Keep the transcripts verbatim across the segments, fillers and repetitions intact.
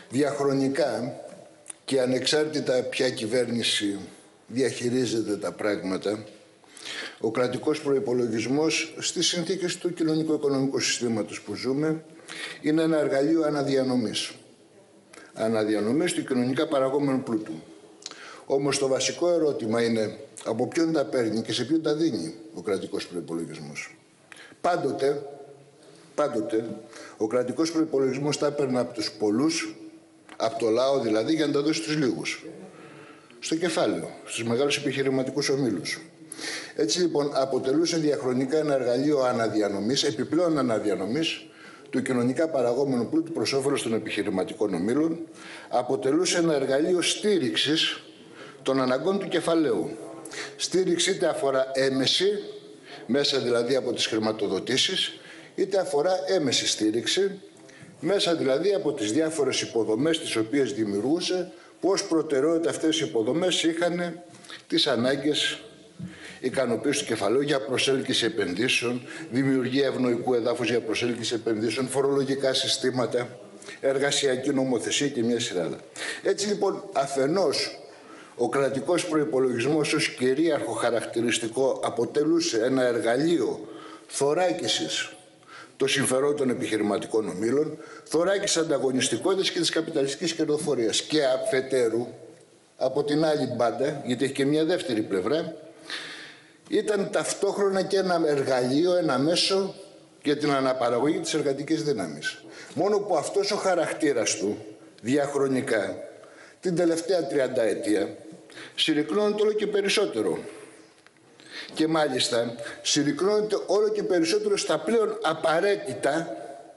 Διαχρονικά και ανεξάρτητα ποια κυβέρνηση διαχειρίζεται τα πράγματα, ο κρατικός προϋπολογισμός στις συνθήκες του κοινωνικο-οικονομικού συστήματος που ζούμε είναι ένα εργαλείο αναδιανομής. Αναδιανομής του κοινωνικά παραγόμενου πλούτου. Όμως το βασικό ερώτημα είναι από ποιον τα παίρνει και σε ποιον τα δίνει ο κρατικός προϋπολογισμός. Πάντοτε, πάντοτε ο κρατικός προϋπολογισμός τα έπαιρνε από τους πολλούς, από το λαό δηλαδή, για να τα δώσει στους λίγους. Στο κεφάλαιο, στους μεγάλους επιχειρηματικούς ομίλους. Έτσι λοιπόν αποτελούσε διαχρονικά ένα εργαλείο αναδιανομής, επιπλέον αναδιανομής του κοινωνικά παραγόμενου πλούτου προς όφελος των επιχειρηματικών ομίλων, αποτελούσε ένα εργαλείο στήριξης των αναγκών του κεφαλαίου. Στήριξη είτε αφορά έμεση, μέσα δηλαδή από τις χρηματοδοτήσεις, είτε αφορά έμεση στήριξη, μέσα δηλαδή από τις διάφορες υποδομές τις οποίες δημιουργούσε, που ως προτεραιότητα αυτές οι υποδομές είχαν τις ανάγκες ικανοποίηση του κεφαλαίου για προσέλκυση επενδύσεων, δημιουργία ευνοϊκού εδάφους για προσέλκυση επενδύσεων, φορολογικά συστήματα, εργασιακή νομοθεσία και μια σειρά άλλα. Έτσι λοιπόν, αφενός ο κρατικός προϋπολογισμός ως κυρίαρχο χαρακτηριστικό αποτελούσε ένα εργαλείο θωράκισης των συμφερόντων των επιχειρηματικών ομίλων, θωράκισης ανταγωνιστικότητας και της καπιταλιστικής κερδοφορίας. Και αφετέρου, από την άλλη μπάντα, γιατί έχει και μια δεύτερη πλευρά, ήταν ταυτόχρονα και ένα εργαλείο, ένα μέσο για την αναπαραγωγή της εργατικής δύναμης. Μόνο που αυτός ο χαρακτήρας του, διαχρονικά, την τελευταία τριανταετία, συρρυκνώνεται όλο και περισσότερο. Και μάλιστα συρρυκνώνεται όλο και περισσότερο στα πλέον απαραίτητα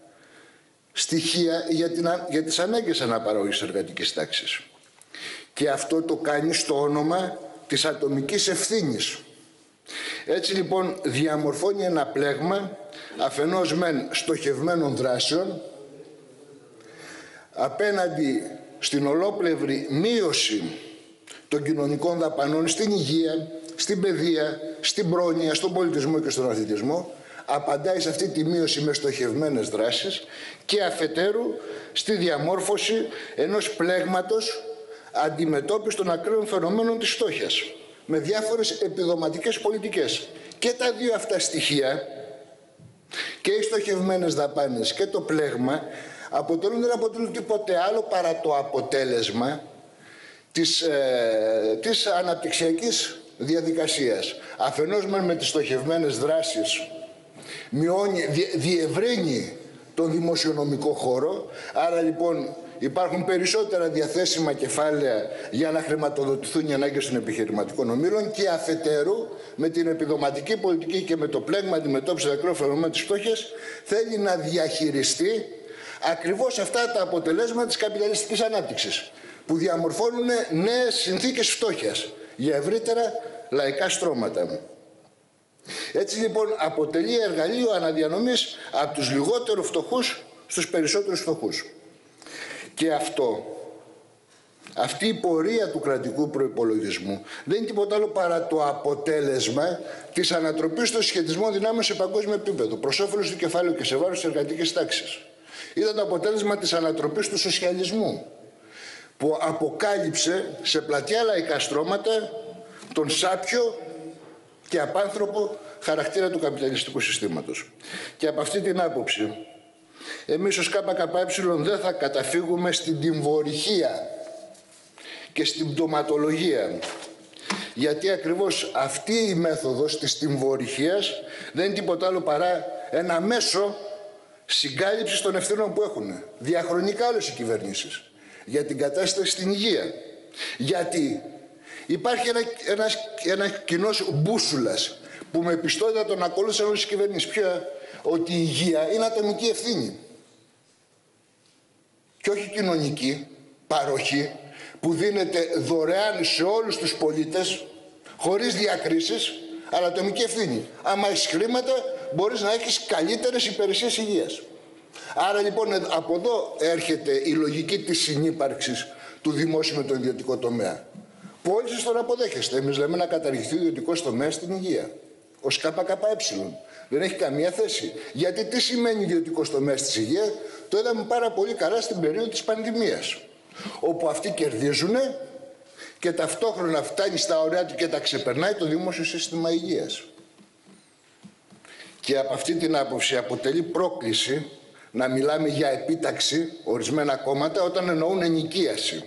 στοιχεία για, την, για τις ανάγκες αναπαραγωγής εργατικής τάξης. Και αυτό το κάνει στο όνομα της ατομικής ευθύνης. Έτσι λοιπόν διαμορφώνει ένα πλέγμα αφενός μεν στοχευμένων δράσεων απέναντι στην ολόπλευρη μείωση των κοινωνικών δαπανών στην υγεία, στην παιδεία, στην πρόνοια, στον πολιτισμό και στον αθλητισμό, απαντάει σε αυτή τη μείωση με στοχευμένες δράσεις και αφετέρου στη διαμόρφωση ενός πλέγματος αντιμετώπισης των ακραίων φαινομένων της φτώχειας με διάφορες επιδοματικές πολιτικές. Και τα δύο αυτά στοιχεία, και οι στοχευμένες δαπάνες και το πλέγμα, αποτελούν, δεν αποτελούν τίποτε άλλο παρά το αποτέλεσμα της, ε, της αναπτυξιακής διαδικασίας. Αφενός με τις στοχευμένες δράσεις μειώνει, διευρύνει τον δημοσιονομικό χώρο, άρα λοιπόν υπάρχουν περισσότερα διαθέσιμα κεφάλαια για να χρηματοδοτηθούν οι ανάγκες των επιχειρηματικών ομίλων, και αφετέρου με την επιδοματική πολιτική και με το πλέγμα αντιμετώπισης των ακραίων φαινομένων της φτώχειας θέλει να διαχειριστεί ακριβώς αυτά τα αποτελέσματα της καπιταλιστικής ανάπτυξης, που διαμορφώνουν νέες συνθήκες φτώχειας για ευρύτερα λαϊκά στρώματα. Έτσι λοιπόν αποτελεί εργαλείο αναδιανομής από τους λιγότερο φτωχούς στους περισσότερους φτωχούς. Και αυτό, αυτή η πορεία του κρατικού προϋπολογισμού δεν είναι τίποτα άλλο παρά το αποτέλεσμα της ανατροπής των συσχετισμών δυνάμεων σε παγκόσμιο επίπεδο, προς όφελος του κεφάλαιου και σε βάρος της εργατικής τάξης. Ήταν το αποτέλεσμα της ανατροπής του σοσιαλισμού, που αποκάλυψε σε πλατιά λαϊκά στρώματα τον σάπιο και απάνθρωπο χαρακτήρα του καπιταλιστικού συστήματος. Και από αυτή την άποψη, εμείς ως ΚΚΕ δεν θα καταφύγουμε στην τιμωρυχία και στην πτωματολογία. Γιατί ακριβώς αυτή η μέθοδος της τιμωρυχίας δεν είναι τίποτα άλλο παρά ένα μέσο συγκάλυψης των ευθύνων που έχουν διαχρονικά όλες οι κυβερνήσεις για την κατάσταση στην υγεία. Γιατί υπάρχει ένα, ένας, ένας κοινός μπούσουλας που με πιστότητα τον ακολούθησαν όλες οι κυβερνήσεις. Ποια? Ότι η υγεία είναι ατομική ευθύνη και όχι κοινωνική παροχή που δίνεται δωρεάν σε όλους τους πολίτες χωρίς διακρίσεις, αλλά ατομική ευθύνη. Άμα έχεις χρήματα μπορείς να έχεις καλύτερες υπηρεσίες υγείας. Άρα λοιπόν από εδώ έρχεται η λογική της συνύπαρξης του δημόσιου με τον ιδιωτικό τομέα. Που όλοι σας τον αποδέχεστε. Εμείς λέμε να καταργηθεί ο ιδιωτικός τομέας στην υγεία. Ως ΚΚΕ. Δεν έχει καμία θέση. Γιατί τι σημαίνει ιδιωτικός τομέας της υγείας? Το είδαμε πάρα πολύ καλά στην περίοδο της πανδημίας, όπου αυτοί κερδίζουν και ταυτόχρονα φτάνει στα ωριά του και τα ξεπερνάει το δημόσιο σύστημα υγείας. Και από αυτή την άποψη αποτελεί πρόκληση να μιλάμε για επίταξη ορισμένα κόμματα όταν εννοούν ενοικίαση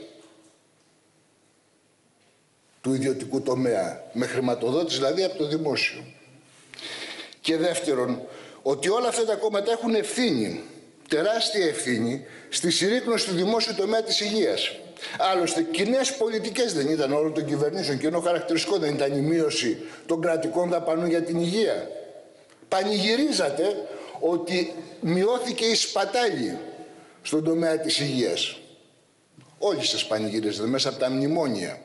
του ιδιωτικού τομέα, με χρηματοδότηση δηλαδή από το δημόσιο. Και δεύτερον, ότι όλα αυτά τα κόμματα έχουν ευθύνη, τεράστια ευθύνη, στη συρρίκνωση του δημόσιου τομέα της υγείας. Άλλωστε, κοινές πολιτικές δεν ήταν όλων των κυβερνήσεων και ενώ χαρακτηριστικό δεν ήταν η μείωση των κρατικών δαπανών για την υγεία. Πανηγυρίζατε ότι μειώθηκε η σπατάλη στον τομέα της υγείας. Όλοι σας πανηγυρίζετε μέσα από τα μνημόνια.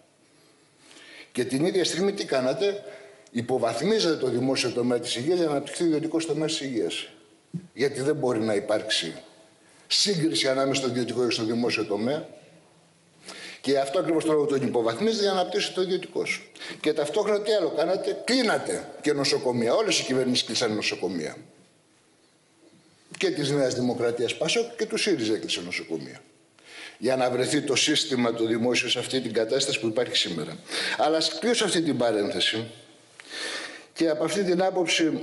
Και την ίδια στιγμή τι κάνατε? Υποβαθμίζατε το δημόσιο τομέα της υγείας για να αναπτυχθεί ο ιδιωτικός τομέας της υγείας. Γιατί δεν μπορεί να υπάρξει σύγκριση ανάμεσα στο ιδιωτικό και στο δημόσιο τομέα. Και αυτό ακριβώς το λόγο τον υποβαθμίζετε για να αναπτύσσεται το ιδιωτικό. Και ταυτόχρονα τι άλλο κάνατε? Κλείνατε και νοσοκομεία. Όλες οι κυβερνήσεις κλείσαν νοσοκομεία. Και της Νέας Δημοκρατίας Πασόκ και του ΣΥΡΙΖΑ έκλεισε νοσοκομεία. Για να βρεθεί το σύστημα το δημόσιο σε αυτή την κατάσταση που υπάρχει σήμερα. Αλλά ας κλείσω αυτή την παρένθεση και από αυτή την άποψη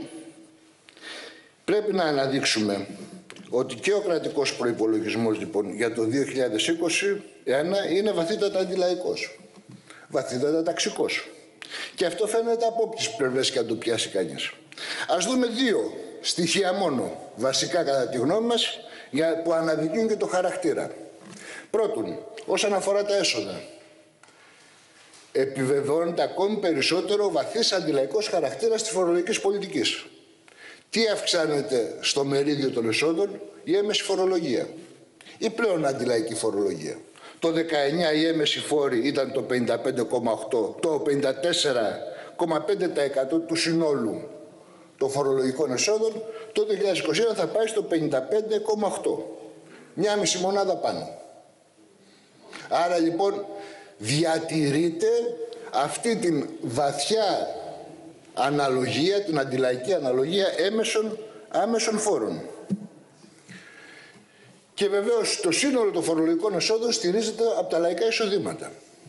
πρέπει να αναδείξουμε ότι και ο κρατικός προϋπολογισμός λοιπόν για το δύο χιλιάδες είκοσι ένα είναι βαθύτατα αντιλαϊκός, βαθύτατα ταξικός. Και αυτό φαίνεται από όποιες πλευρές και αν το πιάσει κανείς. Ας δούμε δύο στοιχεία μόνο, βασικά κατά τη γνώμη μας, που αναδεικνύουν και το χαρακτήρα. Πρώτον, όσον αφορά τα έσοδα, επιβεβαιώνεται ακόμη περισσότερο ο βαθύς αντιλαϊκός χαρακτήρας της φορολογικής πολιτικής. Τι αυξάνεται στο μερίδιο των εσόδων? Η έμεση φορολογία. Η πλέον αντιλαϊκή φορολογία. Το δεκαεννιά η έμεση φόρη ήταν το πενήντα πέντε κόμμα οκτώ, το πενήντα τέσσερα κόμμα πέντε τοις εκατό του συνόλου των φορολογικών εσόδων, το δύο χιλιάδες είκοσι ένα θα πάει στο πενήντα πέντε κόμμα οκτώ. Μια μισή μονάδα πάνω. Άρα λοιπόν διατηρείται αυτή την βαθιά αναλογία, την αντιλαϊκή αναλογία έμεσων άμεσων φόρων. Και βεβαίως το σύνολο των φορολογικών εσόδων στηρίζεται από τα λαϊκά εισοδήματα.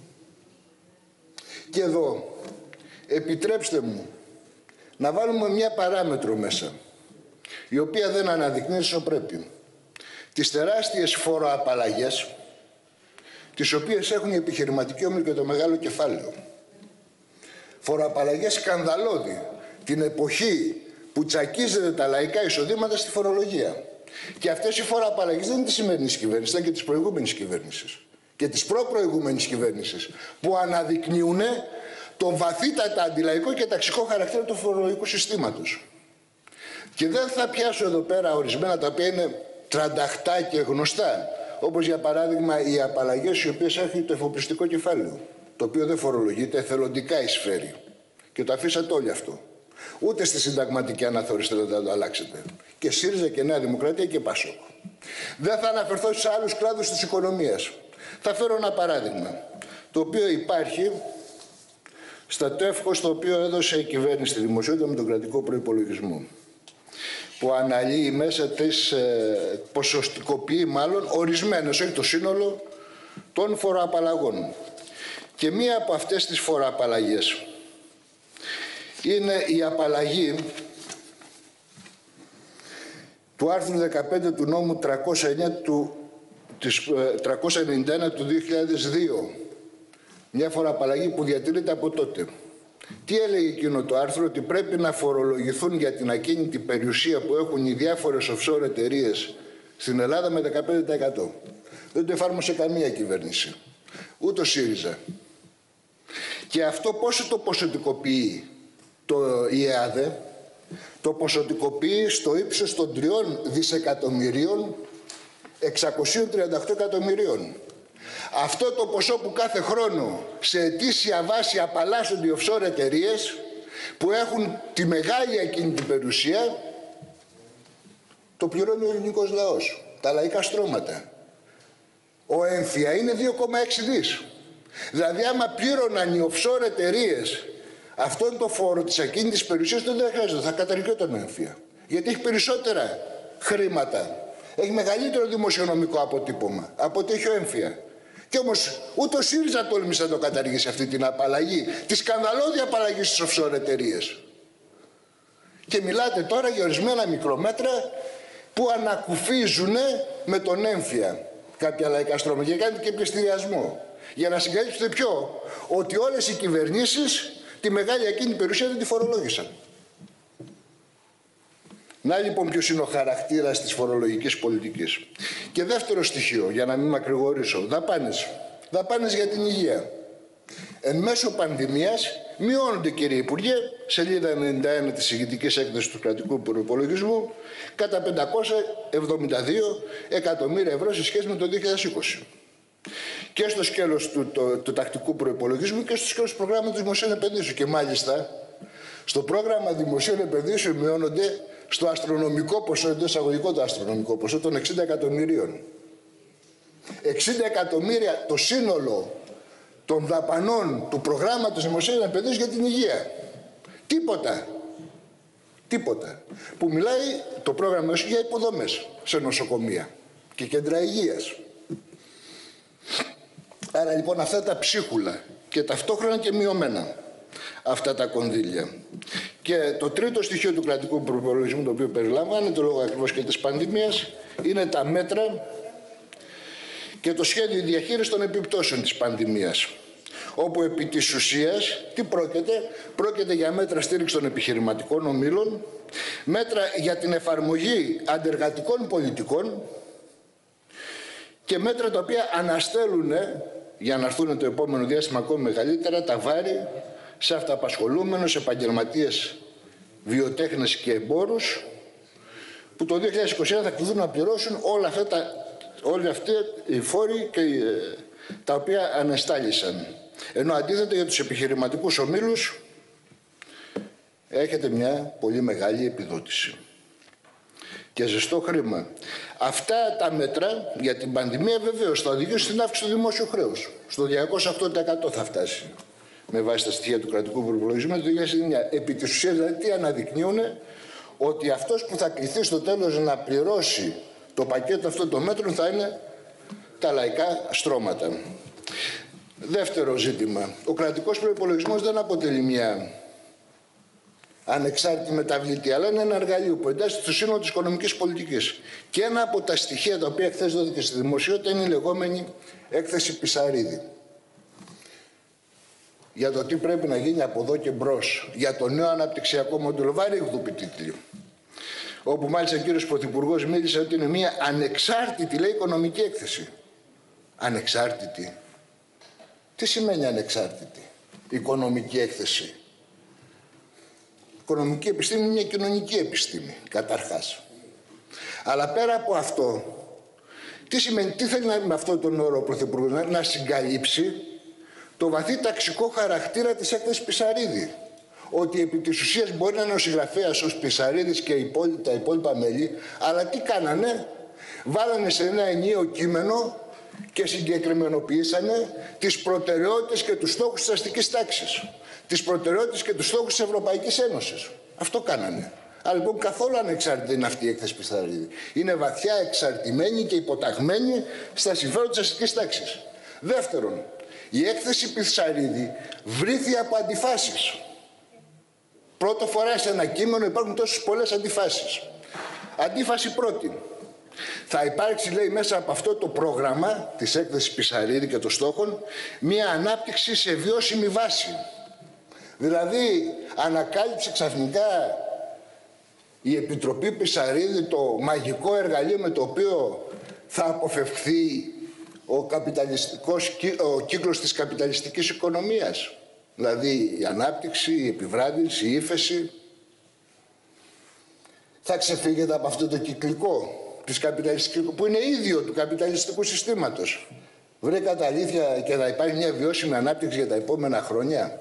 Και εδώ επιτρέψτε μου να βάλουμε μια παράμετρο μέσα, η οποία δεν αναδεικνύει όσο πρέπει. Τις τεράστιες φοροαπαλλαγές, τις οποίες έχουν οι επιχειρηματικοί όμιλοι και το μεγάλο κεφάλαιο. Φοροαπαλλαγές σκανδαλώδη, την εποχή που τσακίζεται τα λαϊκά εισοδήματα στη φορολογία. Και αυτές οι φοροαπαλλαγές δεν είναι της σημερινής κυβέρνησης, ήταν και της προηγούμενης κυβέρνησης και της προπροηγούμενης κυβέρνησης, που αναδεικνύουν το βαθύτατα αντιλαϊκό και ταξικό χαρακτήρα του φορολογικού συστήματος. Και δεν θα πιάσω εδώ πέρα ορισμένα τα οποία είναι τρανταχτά και γνωστά, όπως για παράδειγμα οι απαλλαγές οι οποίες έχουν το εφοπλιστικό κεφάλαιο, το οποίο δεν φορολογείται, εθελοντικά εισφέρει. Και το αφήσατε όλοι αυτό. Ούτε στη συνταγματική αναθεώρηση θέλετε να το αλλάξετε. Και ΣΥΡΙΖΑ και Νέα Δημοκρατία και ΠΑΣΟΚ. Δεν θα αναφερθώ σε άλλους κλάδους της οικονομίας. Θα φέρω ένα παράδειγμα, το οποίο υπάρχει στα τεύχος το οποίο έδωσε η κυβέρνηση στη δημοσιότητα με τον κρατικό προϋπολογισμό, που αναλύει μέσα της, ε, ποσοστικοποιεί μάλλον ορισμένες, όχι το σύνολο, των φοροαπαλλαγών. Και μία από αυτές τις φοροαπαλλαγές είναι η απαλλαγή του άρθρου δεκαπέντε του νόμου τριακόσια εννιά του, της, ε, τριακόσια ενενήντα ένα του δύο χιλιάδες δύο. Μια φοροαπαλλαγή που διατηρείται από τότε. Τι έλεγε εκείνο το άρθρο? Ότι πρέπει να φορολογηθούν για την ακίνητη περιουσία που έχουν οι διάφορες offshore εταιρείες στην Ελλάδα με δεκαπέντε τοις εκατό. Δεν το εφάρμοσε καμία κυβέρνηση. Ούτε ο ΣΥΡΙΖΑ. Και αυτό πόσο το ποσοτικοποιεί το η ΕΑΔΕ? Το ποσοτικοποιεί στο ύψος των τριών δισεκατομμυρίων εξακόσια τριάντα οκτώ εκατομμυρίων. Αυτό το ποσό που κάθε χρόνο σε ετήσια βάση απαλλάσσονται οι offshore εταιρείες που έχουν τη μεγάλη ακίνητη περιουσία, το πληρώνει ο ελληνικός λαός, τα λαϊκά στρώματα. Ο έμφυα είναι δύο κόμμα έξι δις. Δηλαδή άμα πλήρωναν οι offshore εταιρείες αυτόν το φόρο της ακίνητης περιουσίας, τότε δεν χρειάζεται, θα καταργιόταν ο έμφυα. Γιατί έχει περισσότερα χρήματα Έχει μεγαλύτερο δημοσιονομικό αποτύπωμα από ότι έχει ο έμφυα. Και όμως ούτε ο ΣΥΡΙΖΑ τόλμησε να το καταργήσει αυτή την απαλλαγή, τη σκανδαλώδη απαλλαγή στις offshore εταιρείες. Και μιλάτε τώρα για ορισμένα μικρομέτρα που ανακουφίζουν με τον έμφυα κάποια λαϊκά στρώματα και κάνετε και πληστηριασμό. Για να συγκαλύψετε ποιο? Ότι όλες οι κυβερνήσεις τη μεγάλη εκείνη περιουσία δεν τη φορολόγησαν. Να λοιπόν ποιος είναι ο χαρακτήρας της φορολογικής πολιτικής. Και δεύτερο στοιχείο, για να μην μακρηγορήσω, δαπάνες. Δαπάνες για την υγεία. Εν μέσω πανδημίας μειώνονται, κύριε Υπουργέ, σελίδα ενενήντα ένα της ηγετικής έκθεσης του κρατικού προϋπολογισμού, κατά πεντακόσια εβδομήντα δύο εκατομμύρια ευρώ σε σχέση με το δύο χιλιάδες είκοσι. Και στο σκέλος του, το, του τακτικού προϋπολογισμού και στο σκέλος του προγράμματος δημοσίων επενδύσεων. Και μάλιστα στο πρόγραμμα δημοσίων επενδύσεων μειώνονται στο αστρονομικό ποσό, εντός εισαγωγικών το αστρονομικό ποσό των εξήντα εκατομμυρίων. εξήντα εκατομμύρια το σύνολο των δαπανών του προγράμματος δημοσίων επενδύσεων για την υγεία. Τίποτα. Τίποτα. Που μιλάει το πρόγραμμα για υποδομές σε νοσοκομεία και κέντρα υγείας. Άρα λοιπόν αυτά τα ψίχουλα και ταυτόχρονα και μειωμένα αυτά τα κονδύλια. Και το τρίτο στοιχείο του κρατικού προϋπολογισμού, το οποίο περιλαμβάνεται λόγω ακριβώς και της πανδημίας, είναι τα μέτρα και το σχέδιο διαχείρισης των επιπτώσεων της πανδημίας. Όπου επί της ουσίας, τι πρόκειται? Πρόκειται για μέτρα στήριξη των επιχειρηματικών ομίλων, μέτρα για την εφαρμογή αντεργατικών πολιτικών και μέτρα τα οποία αναστέλουν, για να έρθουν το επόμενο διάστημα ακόμη μεγαλύτερα, τα βάρη σε αυταπασχολούμενους, επαγγελματίες, βιοτέχνες και εμπόρους, που το δύο χιλιάδες είκοσι ένα θα κληθούν να πληρώσουν όλα αυτά τα, όλοι αυτοί οι φόροι και, τα οποία ανεστάλησαν. Ενώ αντίθετα για τους επιχειρηματικούς ομίλους έχετε μια πολύ μεγάλη επιδότηση και ζεστό χρήμα. Αυτά τα μέτρα για την πανδημία βεβαίως θα οδηγήσουν στην αύξηση του δημόσιου χρέους. Στο διακόσια οκτώ τοις εκατό θα φτάσει με βάση τα στοιχεία του κρατικού προϋπολογισμού του δύο χιλιάδες εννιά. Επί της ουσίας δηλαδή τι αναδεικνύουν? Ότι αυτός που θα κληθεί στο τέλος να πληρώσει το πακέτο αυτό των μέτρων θα είναι τα λαϊκά στρώματα. Δεύτερο ζήτημα. Ο κρατικός προϋπολογισμός δεν αποτελεί μια ανεξάρτητη μεταβλητή, αλλά είναι ένα εργαλείο που εντάσσεται στο σύνολο της οικονομικής πολιτικής. Και ένα από τα στοιχεία τα οποία χθες δόθηκε στη δημοσιότητα είναι η λεγόμενη έκθεση Πισαρίδη. Για το τι πρέπει να γίνει από εδώ και μπρος. Για το νέο αναπτυξιακό μοντέλο. Βαρύγδουπη τίτλη. Όπου μάλιστα ο κύριος Πρωθυπουργός μίλησε ότι είναι μια ανεξάρτητη, λέει, οικονομική έκθεση. Ανεξάρτητη. Τι σημαίνει ανεξάρτητη? Οικονομική έκθεση. Οικονομική επιστήμη είναι μια κοινωνική επιστήμη, καταρχάς. Αλλά πέρα από αυτό, τι σημαίνει, τι θέλει να, με αυτόν τον όρο ο Πρωθυπουργός? Να, να συγκαλύψει το βαθύ ταξικό χαρακτήρα της έκθεσης Πισαρίδη. Ότι επί της ουσίας μπορεί να είναι ο συγγραφέας ως Πισαρίδης και τα υπόλοιπα μέλη, αλλά τι κάνανε? Βάλανε σε ένα ενιαίο κείμενο και συγκεκριμενοποιήσανε τις προτεραιότητες και τους στόχους της αστικής τάξης. Τις προτεραιότητες και τους στόχους της Ευρωπαϊκής Ένωσης. Αυτό κάνανε. Αλλά λοιπόν καθόλου ανεξάρτητη είναι αυτή η έκθεση Πισαρίδη. Είναι βαθιά εξαρτημένη και υποταγμένη στα συμφέροντα της αστικής τάξης. Δεύτερον, η έκθεση Πισαρίδη βρήθη από αντιφάσεις. Πρώτη φορά σε ένα κείμενο υπάρχουν τόσες πολλές αντιφάσεις. Αντίφαση πρώτη. Θα υπάρξει, λέει, μέσα από αυτό το πρόγραμμα της έκθεσης Πισαρίδη και των στόχων μία ανάπτυξη σε βιώσιμη βάση. Δηλαδή ανακάλυψε ξαφνικά η Επιτροπή Πισαρίδη το μαγικό εργαλείο με το οποίο θα αποφευχθεί ο, καπιταλιστικός, ο κύκλος της καπιταλιστικής οικονομίας. Δηλαδή η ανάπτυξη, η επιβράδυνση, η ύφεση. Θα ξεφύγετε από αυτό το κυκλικό της καπιταλιστικής, που είναι ίδιο του καπιταλιστικού συστήματος. Βρήκατε αλήθεια και θα υπάρχει μια βιώσιμη ανάπτυξη για τα επόμενα χρόνια?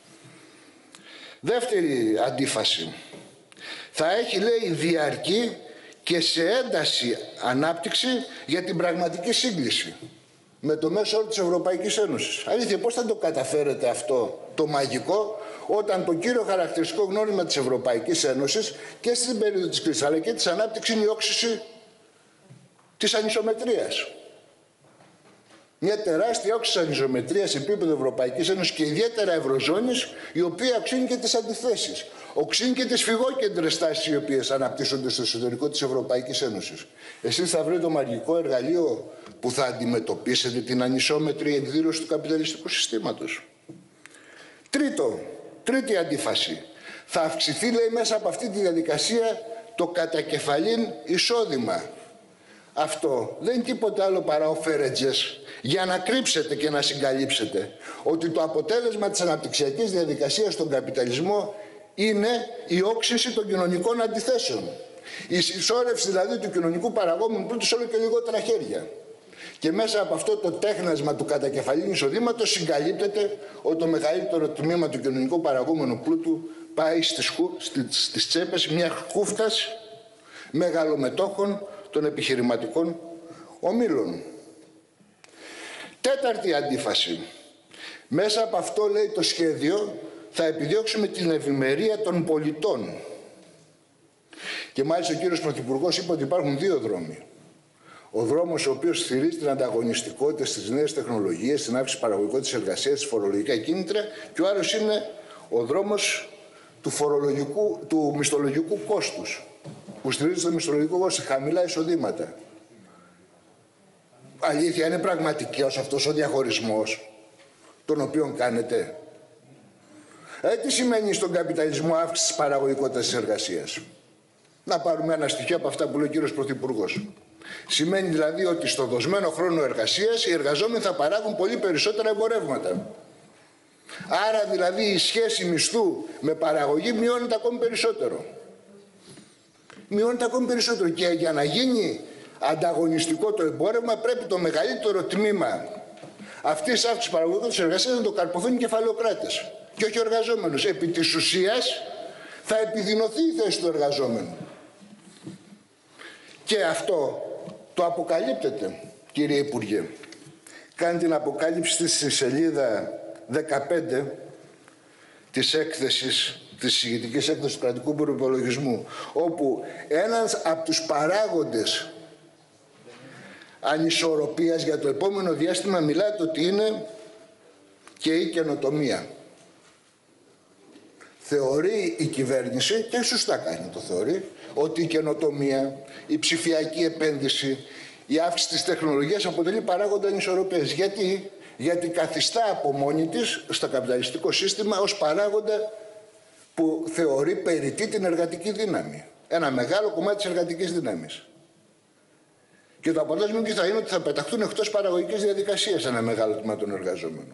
Δεύτερη αντίφαση. Θα έχει, λέει, διαρκή και σε ένταση ανάπτυξη για την πραγματική σύγκληση με το μέσο όρο της Ευρωπαϊκής Ένωσης. Αλήθεια, πώς θα το καταφέρετε αυτό το μαγικό, όταν το κύριο χαρακτηριστικό γνώριμα της Ευρωπαϊκής Ένωσης και στην περίοδο της κρίσης αλλά και της ανάπτυξης είναι η όξυση της ανισομετρίας. Μια τεράστια όξυση ανισομετρίας σε επίπεδο Ευρωπαϊκής Ένωσης και ιδιαίτερα Ευρωζώνης, η οποία οξύνει και τις αντιθέσεις. Οξύνει και τις φυγόκεντρες τάσεις οι οποίες αναπτύσσονται στο εσωτερικό της Ευρωπαϊκής Ένωσης. Εσείς θα βρείτε το μαγικό εργαλείο που θα αντιμετωπίσετε την ανισόμετρη εκδήλωση του καπιταλιστικού συστήματος. Τρίτο, τρίτη αντίφαση. Θα αυξηθεί, λέει, μέσα από αυτή τη διαδικασία το κατακεφαλήν εισόδημα. Αυτό δεν είναι τίποτα άλλο παρά οφέρετζες για να κρύψετε και να συγκαλύψετε ότι το αποτέλεσμα της αναπτυξιακής διαδικασίας στον καπιταλισμό είναι η όξυνση των κοινωνικών αντιθέσεων. Η συσσόρευση δηλαδή του κοινωνικού παραγόμενου πλούτου σε όλο και λιγότερα χέρια. Και μέσα από αυτό το τέχνασμα του κατακεφαλήν εισοδήματος συγκαλύπτεται ότι το μεγαλύτερο τμήμα του κοινωνικού παραγόμενου πλούτου πάει στις, στις τσέπες μια χούφτας μεγαλομετόχων των επιχειρηματικών ομίλων. Τέταρτη αντίφαση. Μέσα από αυτό, λέει το σχέδιο, θα επιδιώξουμε την ευημερία των πολιτών. Και μάλιστα ο κύριος Πρωθυπουργός είπε ότι υπάρχουν δύο δρόμοι. Ο δρόμος ο οποίος στηρίζει την ανταγωνιστικότητα στις νέες τεχνολογίες, την αύξηση παραγωγικότητας της εργασίας, της φορολογικά κίνητρα, και ο άλλος είναι ο δρόμος του, φορολογικού, του μισθολογικού κόστους, που στηρίζει το μισθολογικό κόστος, χαμηλά εισοδήματα. Αλήθεια, είναι πραγματικός αυτός ο διαχωρισμός τον οποίον κάνετε? Ε, τι σημαίνει στον καπιταλισμό αύξηση της παραγωγικότητας της εργασίας? Να πάρουμε ένα στοιχείο από αυτά που λέει ο κύριος Πρωθυπουργός. Σημαίνει δηλαδή ότι στο δοσμένο χρόνο εργασίας οι εργαζόμενοι θα παράγουν πολύ περισσότερα εμπορεύματα. Άρα δηλαδή η σχέση μισθού με παραγωγή μειώνεται ακόμη περισσότερο. Μειώνεται ακόμη περισσότερο και για να γίνει ανταγωνιστικό το εμπόρευμα πρέπει το μεγαλύτερο τμήμα αυτής της αύξησης παραγωγικότητας εργασίας να το καρποθούν οι κεφαλαιοκράτες και όχι ο εργαζόμενος. Επί της ουσίας θα επιδεινωθεί η θέση του εργαζόμενου. Και αυτό το αποκαλύπτεται, κύριε Υπουργέ. Κάνει την αποκάλυψη στη σελίδα δεκαπέντε της έκθεσης, της συγητικής έκθεσης του κρατικού προϋπολογισμού, όπου ένας από τους παράγοντες ανισορροπίας για το επόμενο διάστημα μιλάτε ότι είναι και η καινοτομία. Θεωρεί η κυβέρνηση, και σωστά κάνει το θεωρεί, ότι η καινοτομία, η ψηφιακή επένδυση, η αύξηση της τεχνολογίας αποτελεί παράγοντα ανισορροπίας. Γιατί? Γιατί καθιστά από μόνη της στο καπιταλιστικό σύστημα ως παράγοντα που θεωρεί περιττή την εργατική δύναμη. Ένα μεγάλο κομμάτι της εργατικής δύναμης. Και το αποτέλεσμα τι θα είναι? Ότι θα πεταχτούν εκτός παραγωγικής διαδικασίας ένα μεγάλο τμήμα των εργαζόμενων.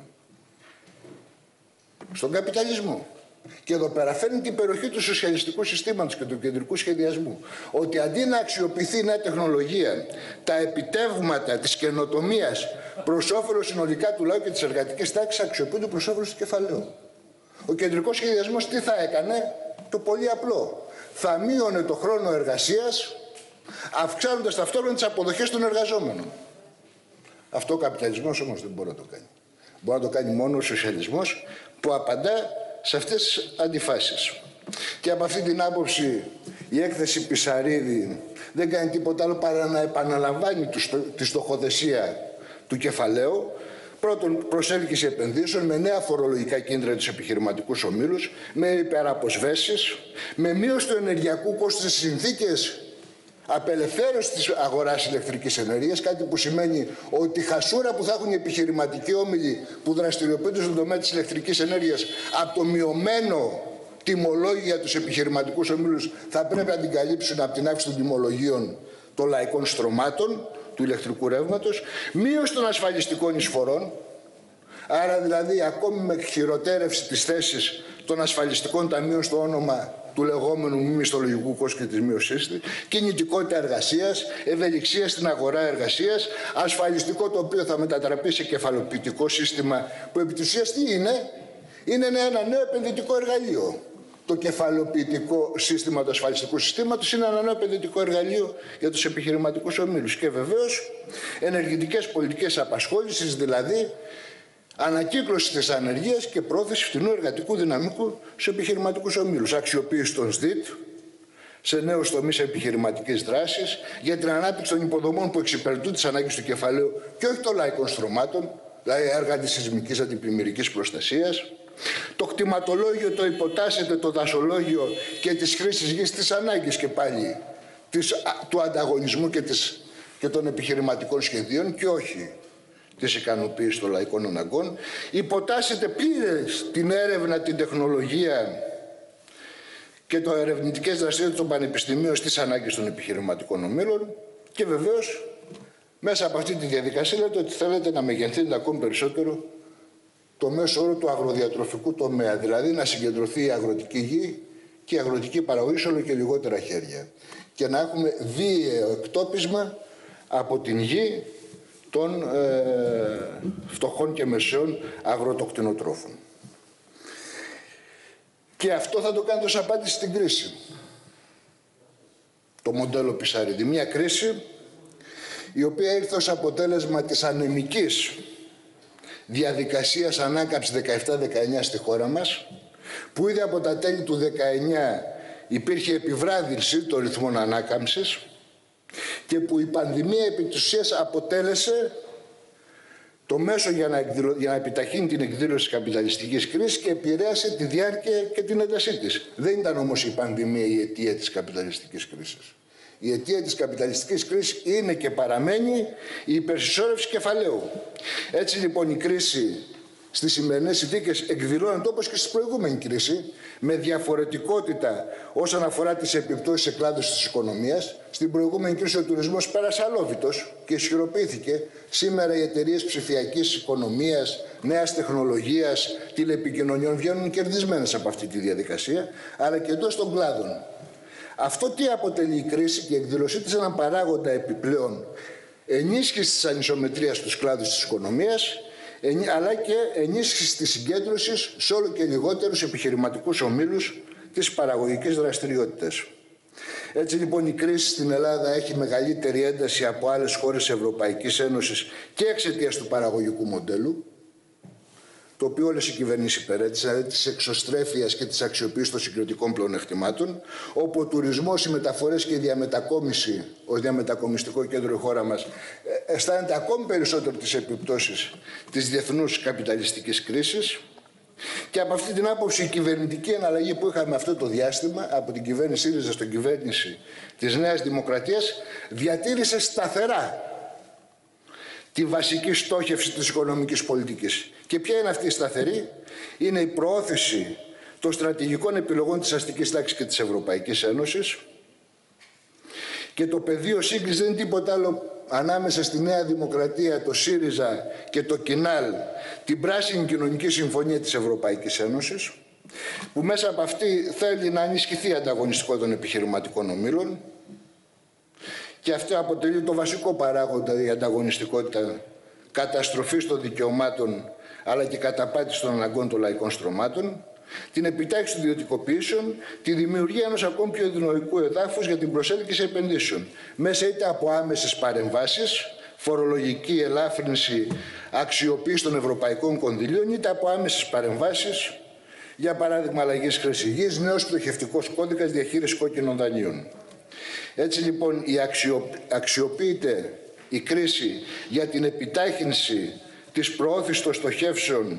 Στον καπιταλισμό. Και εδώ πέρα φέρνει την υπεροχή του σοσιαλιστικού συστήματος και του κεντρικού σχεδιασμού. Ότι αντί να αξιοποιηθεί η νέα τεχνολογία, τα επιτεύγματα της καινοτομίας προς όφελος συνολικά του λαού και της εργατικής τάξης αξιοποιούνται προς όφελος του κεφαλαίου. Ο κεντρικός σχεδιασμός τι θα έκανε? Το πολύ απλό. Θα μείωνε το χρόνο εργασίας, αυξάνοντας ταυτόχρονα τις αποδοχές των εργαζόμενων. Αυτό ο καπιταλισμός όμως δεν μπορεί να το κάνει. Μπορεί να το κάνει μόνο ο σοσιαλισμός που απαντά σε αυτές τις αντιφάσεις. Και από αυτή την άποψη η έκθεση Πισαρίδη δεν κάνει τίποτα άλλο παρά να επαναλαμβάνει τη στοχοθεσία του κεφαλαίου. Πρώτον, προσέλκυση επενδύσεων με νέα φορολογικά κίνητρα για τους επιχειρηματικούς ομίλους, με υπεραποσβέσεις, με μείωση του ενεργειακού κόστους στις συνθήκες απελευθέρωση της αγοράς ηλεκτρικής ενέργειας, κάτι που σημαίνει ότι η χασούρα που θα έχουν οι επιχειρηματικοί όμιλοι που δραστηριοποιούνται στον τομέα της ηλεκτρικής ενέργειας από το μειωμένο τιμολόγιο για τους επιχειρηματικούς ομίλους θα πρέπει να την καλύψουν από την αύξηση των τιμολογίων των λαϊκών στρωμάτων του ηλεκτρικού ρεύματος, μείωση των ασφαλιστικών εισφορών, άρα δηλαδή ακόμη με χειροτέρευση της θέσης των ασφαλιστικών ταμείων στο όνομα του λεγόμενου μη μισθολογικού κόστου και της μείωσής της, κινητικότητα εργασίας, ευελιξία στην αγορά εργασίας, ασφαλιστικό το οποίο θα μετατραπεί σε κεφαλοποιητικό σύστημα που επί της ουσίας τι είναι? Είναι ένα νέο επενδυτικό εργαλείο. Το κεφαλοποιητικό σύστημα του ασφαλιστικού συστήματος είναι ένα νέο επενδυτικό εργαλείο για τους επιχειρηματικούς ομίλους. Και βεβαίως ενεργητικές πολιτικές απασχόλησης, δηλαδή ανακύκλωση της ανεργίας και πρόθεση φτηνού εργατικού δυναμικού στους επιχειρηματικούς ομίλους. Αξιοποίηση των ΣΔΙΤ, σε νέους τομείς επιχειρηματικής δράσης, για την ανάπτυξη των υποδομών που εξυπηρετούν τις ανάγκες του κεφαλαίου και όχι των λαϊκών στρωμάτων, δηλαδή έργα της σεισμικής αντιπλημμυρικής προστασίας. Το κτηματολόγιο το υποτάσσεται το δασολόγιο και της χρήσης γης της ανάγκης και πάλι της, του ανταγωνισμού και, της, και των επιχειρηματικών σχεδίων και όχι της ικανοποίησης των λαϊκών αναγκών. Υποτάσσεται πλήρες την έρευνα, την τεχνολογία και το ερευνητικές δραστηριότητες των πανεπιστημίων στις ανάγκες των επιχειρηματικών ομίλων και βεβαίως μέσα από αυτή τη διαδικασία λέτε ότι θέλετε να μεγενθύνετε ακόμη περισσότερο το μέσο όρο του αγροδιατροφικού τομέα, δηλαδή να συγκεντρωθεί η αγροτική γη και η αγροτική παραγωγή σε όλο και λιγότερα χέρια και να έχουμε βίαιο εκτόπισμα από την γη των ε, φτωχών και μεσαίων αγροτοκτηνοτρόφων. Και αυτό θα το κάνετε ως απάντηση στην κρίση. Το μοντέλο Πισαρίδη. Μια κρίση η οποία ήρθε ως αποτέλεσμα της ανεμικής διαδικασίας ανάκαμψης δεκαεπτά δεκαεννιά στη χώρα μας, που ήδη από τα τέλη του δεκαεννιά υπήρχε επιβράδυνση των ρυθμών ανάκαμψης και που η πανδημία επί της ουσίας αποτέλεσε το μέσο για να, εκδηλω... για να επιταχύνει την εκδήλωση της καπιταλιστικής κρίσης και επηρέασε τη διάρκεια και την έντασή της. Δεν ήταν όμως η πανδημία η αιτία της καπιταλιστικής κρίσης. Η αιτία της καπιταλιστικής κρίσης είναι και παραμένει η υπερσυσσόρευση κεφαλαίου. Έτσι λοιπόν η κρίση στις σημερινές συνθήκες εκδηλώνεται όπως και στη προηγούμενη κρίση, με διαφορετικότητα όσον αφορά τις επιπτώσεις σε κλάδους της οικονομίας. Στην προηγούμενη κρίση ο τουρισμός πέρασε αλόβητος και ισχυροποιήθηκε. Σήμερα οι εταιρείες ψηφιακής οικονομίας, νέας τεχνολογίας, τηλεπικοινωνιών βγαίνουν κερδισμένες από αυτή τη διαδικασία, αλλά και εντός των κλάδων. Αυτό τι αποτελεί η κρίση και η εκδήλωσή της έναν παράγοντα επιπλέον ενίσχυση της ανισομετρίας στους κλάδους της οικονομίας, αλλά και ενίσχυση της συγκέντρωσης σε όλο και λιγότερους επιχειρηματικούς ομίλους της παραγωγικής δραστηριότητας. Έτσι λοιπόν η κρίση στην Ελλάδα έχει μεγαλύτερη ένταση από άλλες χώρες Ευρωπαϊκής Ένωσης και εξαιτίας του παραγωγικού μοντέλου, το οποίο όλες οι κυβερνήσεις υπηρέτησαν, δηλαδή της εξωστρέφειας και της αξιοποίησης των συγκριτικών πλεονεκτημάτων, όπου ο τουρισμός, οι μεταφορές και η διαμετακόμιση ως διαμετακομιστικό κέντρο η χώρα μας αισθάνεται ακόμη περισσότερο τις επιπτώσεις της διεθνούς καπιταλιστικής κρίσης. Και από αυτή την άποψη η κυβερνητική εναλλαγή που είχαμε αυτό το διάστημα, από την κυβέρνηση ΣΥΡΙΖΑ στην κυβέρνηση της Νέας Δημοκρατίας, διατήρησε σταθερά τη βασική στόχευση της οικονομικής πολιτικής. Και ποια είναι αυτή η σταθερή? Είναι η προώθηση των στρατηγικών επιλογών της αστικής τάξης και της Ευρωπαϊκής Ένωσης, και το πεδίο σύγκρισης δεν είναι τίποτα άλλο ανάμεσα στη Νέα Δημοκρατία, το ΣΥΡΙΖΑ και το ΚΙΝΑΛ, την Πράσινη Κοινωνική Συμφωνία της Ευρωπαϊκής Ένωσης, που μέσα από αυτή θέλει να ενισχυθεί η ανταγωνιστικότητα των επιχειρηματικών ομίλων, και αυτό αποτελεί το βασικό παράγοντα, η ανταγωνιστικότητα, καταστροφής των δικαιωμάτων αλλά και καταπάτηση των αναγκών των λαϊκών στρωμάτων, την επιτάχυνση των ιδιωτικοποιήσεων, τη δημιουργία ενός ακόμη πιο ευνοϊκού εδάφους για την προσέλκυση επενδύσεων, μέσα είτε από άμεσες παρεμβάσεις, φορολογική ελάφρυνση, αξιοποίηση των ευρωπαϊκών κονδυλίων, είτε από άμεσες παρεμβάσεις, για παράδειγμα αλλαγής χρήσης γης, νέος πτωχευτικός κώδικας διαχείρισης κόκκινων δανείων. Έτσι λοιπόν η αξιο... αξιοποιείται η κρίση για την επιτάχυνση της προώθησης των στοχεύσεων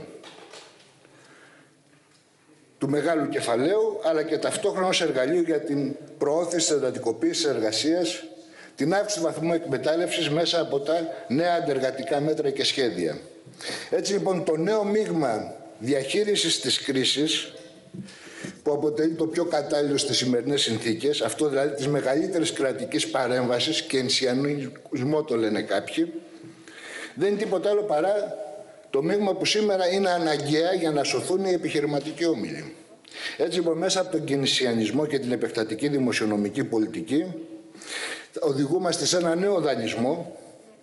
του μεγάλου κεφαλαίου, αλλά και ταυτόχρονα ως εργαλείο για την προώθηση της εντατικοποίησης εργασίας, την αύξηση του βαθμού εκμετάλλευσης μέσα από τα νέα αντεργατικά μέτρα και σχέδια. Έτσι λοιπόν το νέο μείγμα διαχείρισης της κρίσης, που αποτελεί το πιο κατάλληλο στις σημερινές συνθήκες, αυτό δηλαδή της μεγαλύτερης κρατικής παρέμβασης και ενσιανισμό το λένε κάποιοι, δεν είναι τίποτα άλλο παρά το μείγμα που σήμερα είναι αναγκαία για να σωθούν οι επιχειρηματικοί όμιλοι. Έτσι λοιπόν μέσα από τον κινησιανισμό και την επεκτατική δημοσιονομική πολιτική οδηγούμαστε σε ένα νέο δανεισμό,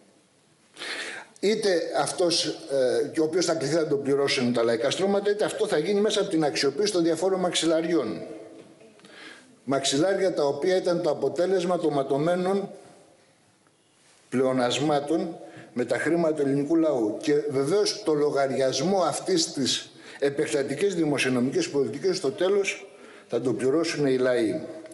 είτε αυτός ε, και ο οποίος θα κληθεί να τον πληρώσουν τα λαϊκά στρώματα, είτε αυτό θα γίνει μέσα από την αξιοποίηση των διαφόρων μαξιλαριών. Μαξιλάρια τα οποία ήταν το αποτέλεσμα των ματωμένων πλεονασμάτων με τα χρήματα του ελληνικού λαού. Και βεβαίως το λογαριασμό αυτής της επεκτατικής δημοσιονομικής πολιτικής στο τέλος θα το πληρώσουν οι λαοί.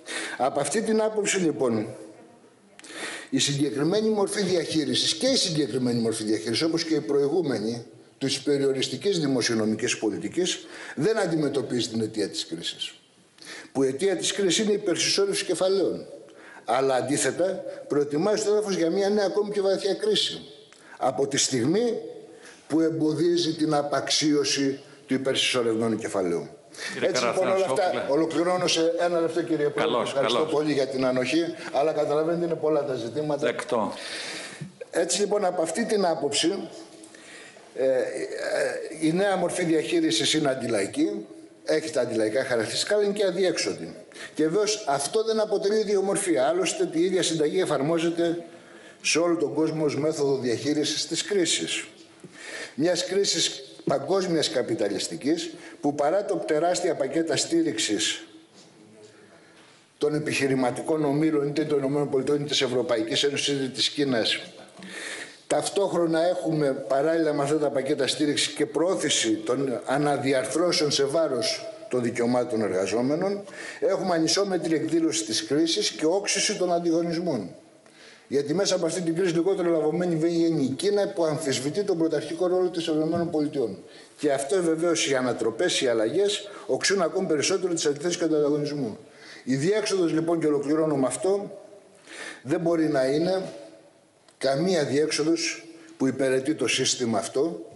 Από αυτή την άποψη λοιπόν, η συγκεκριμένη μορφή διαχείρισης και η συγκεκριμένη μορφή διαχείρισης, όπως και η προηγούμενη, της περιοριστικής δημοσιονομικής πολιτικής, δεν αντιμετωπίζει την αιτία της κρίσης. Που η αιτία της κρίσης είναι η υπερσυσσόρευση κεφαλαίων. Αλλά αντίθετα προετοιμάζει το έδαφος για μια νέα ακόμη πιο βαθιά κρίση. Από τη στιγμή που εμποδίζει την απαξίωση του υπερσυσσωρευμένου κεφαλαίου. Κύριε Έτσι λοιπόν όλα αυτά, ολοκληρώνω σε ένα λεπτό κύριε Πρόεδρε. Ευχαριστώ καλώς. πολύ για την ανοχή, αλλά καταλαβαίνετε είναι πολλά τα ζητήματα. Δεκτό. Έτσι λοιπόν από αυτή την άποψη, ε, ε, η νέα μορφή διαχείρισης είναι αντιλαϊκή, έχει τα αντιλαϊκά χαρακτηριστικά, αλλά είναι και αδιέξοδη. Και βεβαίως αυτό δεν αποτελεί ιδιομορφία. Άλλωστε η ίδια συνταγή εφαρμόζεται σε όλο τον κόσμο ως μέθοδο διαχείρισης της κρίσης. Μιας κρίσης παγκόσμιας καπιταλιστικής που παρά το τεράστια πακέτα στήριξης των επιχειρηματικών ομίλων είτε των ΗΠΑ είτε της Ευρωπαϊκής Ένωσης είτε της Κίνας, ταυτόχρονα έχουμε παράλληλα με αυτά τα πακέτα στήριξη και πρόθεση των αναδιαρθρώσεων σε βάρος των δικαιωμάτων των εργαζόμενων, έχουμε ανισόμετρη εκδήλωση της κρίσης και όξυση των αντιγωνισμών. Γιατί μέσα από αυτή την κρίση λιγότερο λαβωμένη βγαίνει η Κίνα που αμφισβητεί τον πρωταρχικό ρόλο της ΗΠΑ. Και αυτό βεβαίως οι ανατροπές, οι αλλαγές οξύνουν ακόμη περισσότερο τις αντιθέσεις και τον ανταγωνισμό. Η διέξοδος λοιπόν, και ολοκληρώνω με αυτό, δεν μπορεί να είναι καμία διέξοδος που υπηρετεί το σύστημα αυτό,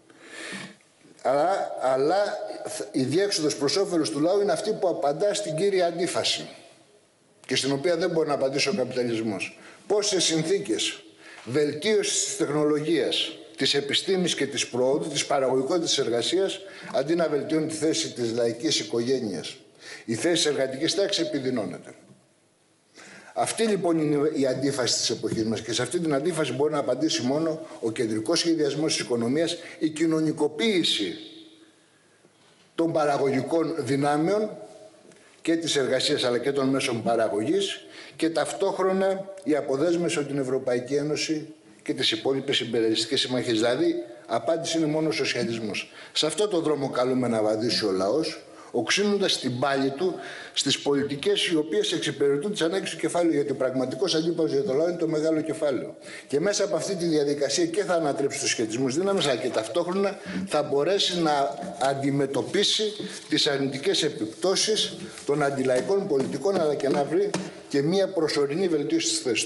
αλλά, αλλά η διέξοδος προς όφελος του λαού είναι αυτή που απαντά στην κύρια αντίφαση και στην οποία δεν μπορεί να απαντήσει ο καπιταλισμός. Πώς σε συνθήκες βελτίωσης της τεχνολογίας, της επιστήμης και της προόδου, της παραγωγικότητας της εργασίας, αντί να βελτιώνει τη θέση της λαϊκής οικογένειας, η θέση της εργατικής τάξης επιδεινώνεται. Αυτή λοιπόν είναι η αντίφαση της εποχής μας και σε αυτή την αντίφαση μπορεί να απαντήσει μόνο ο κεντρικός σχεδιασμός της οικονομίας, η κοινωνικοποίηση των παραγωγικών δυνάμεων και της εργασίας αλλά και των μέσων παραγωγής και ταυτόχρονα η αποδέσμευση από την Ευρωπαϊκή Ένωση και τις υπόλοιπες υπερελιστικές συμμαχίες. Δηλαδή, απάντηση είναι μόνο ο σοσιαλισμός. Σε αυτό το δρόμο καλούμε να βαδίσει ο λαός, οξύνοντας την πάλη του στις πολιτικές οι οποίες εξυπηρετούν τις ανάγκες του κεφάλαιου. Γιατί ο πραγματικός αντίπαλος για το λαό είναι το μεγάλο κεφάλαιο. Και μέσα από αυτή τη διαδικασία και θα ανατρέψει τους σχετισμούς δύναμης, αλλά και ταυτόχρονα θα μπορέσει να αντιμετωπίσει τις αρνητικές επιπτώσεις των αντιλαϊκών πολιτικών, αλλά και να βρει και μια προσωρινή βελτίωση της θέσης.